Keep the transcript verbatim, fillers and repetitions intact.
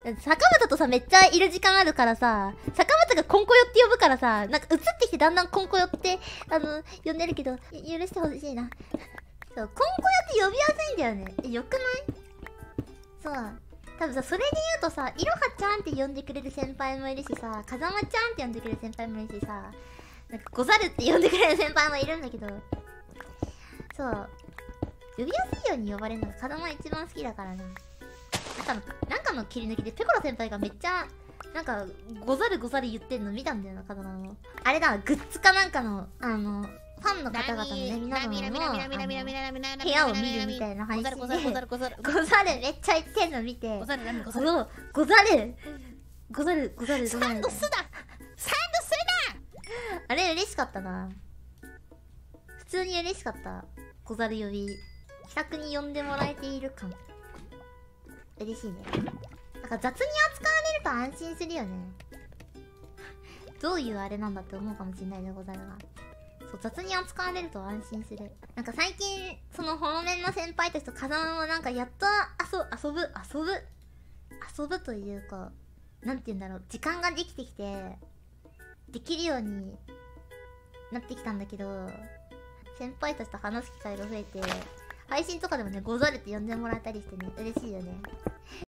坂本とさ、めっちゃいる時間あるからさ、坂本がコンコヨって呼ぶからさ、なんか映ってきてだんだんコンコヨって、あの、呼んでるけど、許してほしいな。そう、コンコヨって呼びやすいんだよね。え、よくない？そう。多分さ、それで言うとさ、いろはちゃんって呼んでくれる先輩もいるしさ、風間ちゃんって呼んでくれる先輩もいるしさ、なんか、ござるって呼んでくれる先輩もいるんだけど、そう。呼びやすいように呼ばれるのが風間一番好きだからな。なんかの、なんかの切り抜きでペコラ先輩がめっちゃ、なんか、ござるござる言ってんの見たんだよな、風間の。あれだ、グッズかなんかの、あの、ファンの方々のね、皆様の部屋を見るみたいな配信で、ござるござるめっちゃ言ってんの見て、ござるござるござるござるござるサンドすなサンドすなあれ嬉しかったな。普通に嬉しかった。ござる呼び気さくに呼んでもらえている感嬉しいね。なんか雑に扱われると安心するよね。どういうあれなんだって思うかもしれないでござるが、そう雑に扱われると安心する。なんか最近そのホロメンの先輩たちと風間もなんかやっと遊ぶ遊ぶ遊ぶ遊ぶというか、なんて言うんだろう、時間ができてきてできるようになってきたんだけど、先輩たちと話す機会が増えて配信とかでもね、ござるって呼んでもらえたりしてね、嬉しいよね。